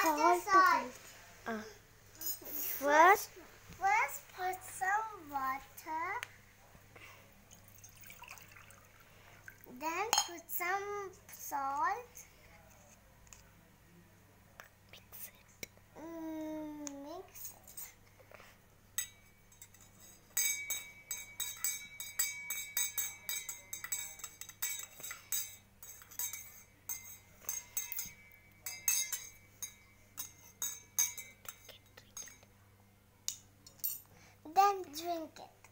Salt. First put some water. Then put some salt. mix it. Mix it. Then drink it.